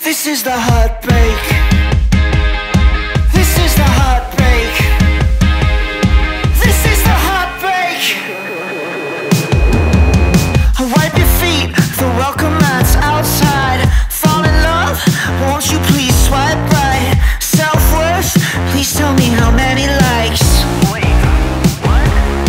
This is the heartbreak. This is the heartbreak. This is the heartbreak. Wipe your feet, the welcome mats outside. Fall in love, won't you please swipe right? Self-worth, please tell me how many likes. Wait, what?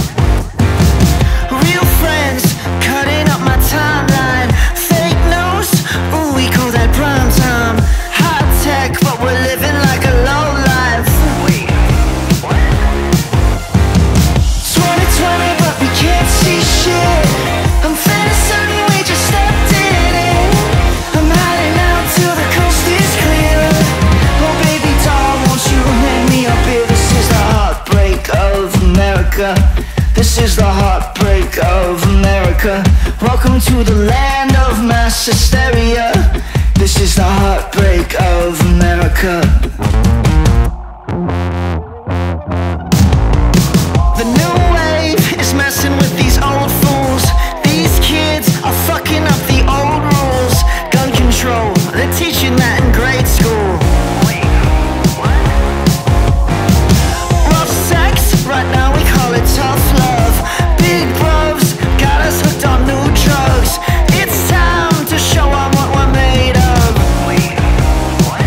Real friends, cutting up my timeline. Fake news, ooh, we call that prime time. High tech, but we're living like a low life. Wait, what? 2020, but we can't see shit. I'm fantasizing, we just stepped in it. I'm hiding out till the coast is clear. Oh baby doll, won't you hang me up here? This is the heartbreak of America. This is the heartbreak of America. Welcome to the land of mass hysteria. This is the heartbreak of America. The new wave is messing with these old fools. These kids are fucking up the old rules. Gun control, they're teaching that in grade school. Wait, what? Rough sex, right now we call it tough love. Big bros, got us hooked on new drugs. It's time to show 'em what we're made of. Wait, what?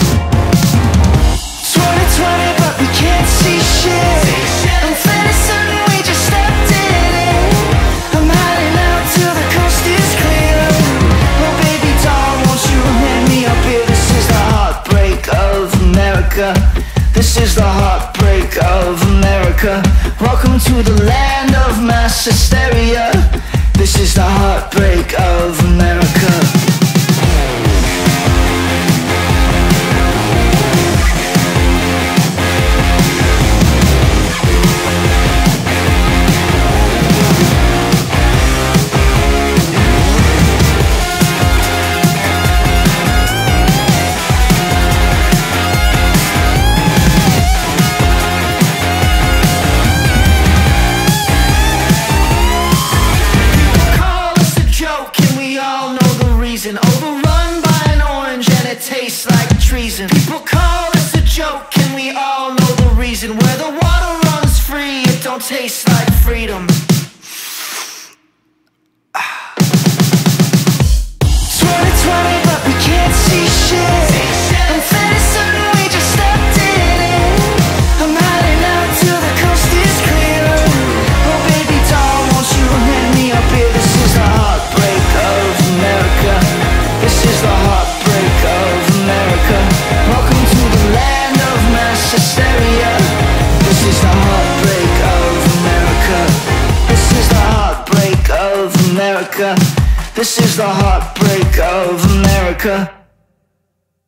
2020, but we can't see shit. I'm fantasizing, we just stepped in it. I'm hiding out till the coast is clear. Oh baby doll, won't you hang me up here? This is the heartbreak of America. This is the heartbreak of America. Welcome to the land of mass hysteria. This is the heartbreak of America. Overrun by an orange and it tastes like treason. People call us a joke and we all know the reason. Where the water runs free, it don't taste like freedom. 2020, but we can't see shit. I'm fantasizing, we just stepped in it. I'm hiding out till the coast is clear. Oh baby doll, won't you hang me up here? This is the heartbreak of America. This is the heartbreak of America. Welcome to the land of mass hysteria. This is the heartbreak of America. This is the heartbreak of America. This is the heartbreak of America.